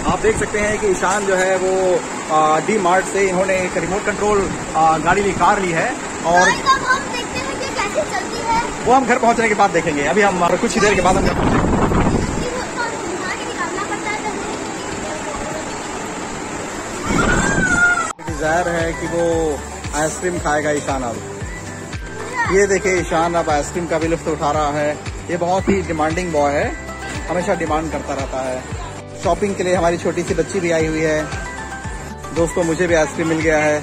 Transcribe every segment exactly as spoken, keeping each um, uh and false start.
आप देख सकते हैं कि ईशान जो है वो डी मार्ट से इन्होंने एक रिमोट कंट्रोल गाड़ी ली, कार ली है और हम देखते हैं कि कैसे चलती है। वो हम घर पहुंचने के बाद देखेंगे। अभी हम कुछ ही देर के बाद हम घर पहुंचेंगे। डिजायर है कि वो आइसक्रीम खाएगा ईशान। अब ये देखिए ईशान अब आइसक्रीम का भी लुत्फ उठा रहा है। ये बहुत ही डिमांडिंग बॉय है, हमेशा डिमांड करता रहता है। शॉपिंग के लिए हमारी छोटी सी बच्ची भी आई हुई है। दोस्तों मुझे भी आइसक्रीम मिल गया है।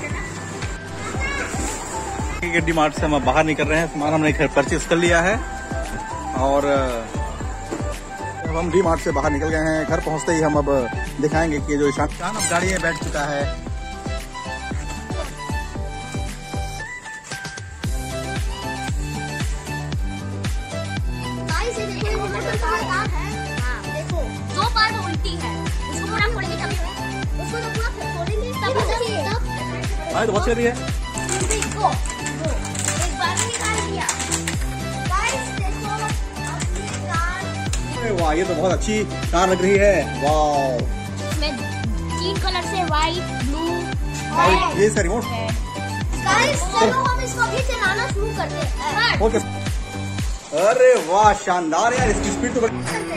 डी मार्ट से हम बाहर निकल रहे हैं, सामान हमने घर परचेज कर लिया है और अब हम डी मार्ट से बाहर निकल गए हैं। घर पहुंचते ही हम अब दिखाएंगे कि जो ईशान अब गाड़ी में बैठ चुका है। देखो दो बार वो उल्टी है, उसको पूरा फोड़ेंगे तब उसको तो पूरा फोड़ेंगे तब तब भाई तो बहुत सही है। देखो एक बार में निकाल दिया। गाइस देखो अपनी कार। अरे वाह, ये तो बहुत अच्छी कार लग रही है। वाह, इसमें तीन कलर से व्हाइट, ब्लू और ये से रिमोट। गाइस चलो हम इसको अभी चलाना शुरू करते हैं। ओके। अरे वाह शानदार यार, इसकी स्पीड तो बड़ी। बहुत अच्छी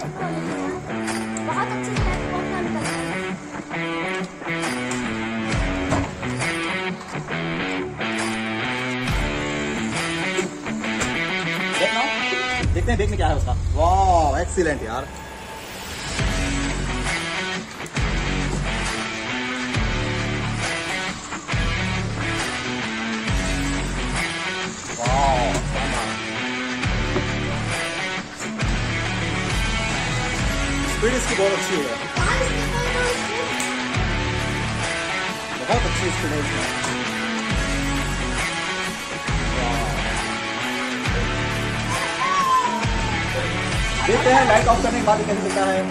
देखना, देखते हैं देखने क्या है उसका। वाह एक्सीलेंट यार। स्पीड इसकी बहुत अच्छी है, बहुत अच्छी स्पीड है इसमें। देखते हैं लाइट ऑफ करने के बाद कैसे दिखता है।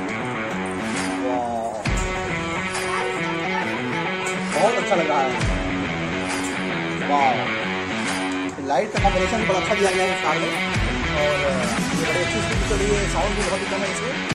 बहुत अच्छा लग रहा है। वाह, लाइट का कॉम्बिनेशन बहुत अच्छा दिया गया है इस कार में और ये बड़ी अच्छी स्पीड चल रही है। साउंड भी बहुत ही कम है इसमें।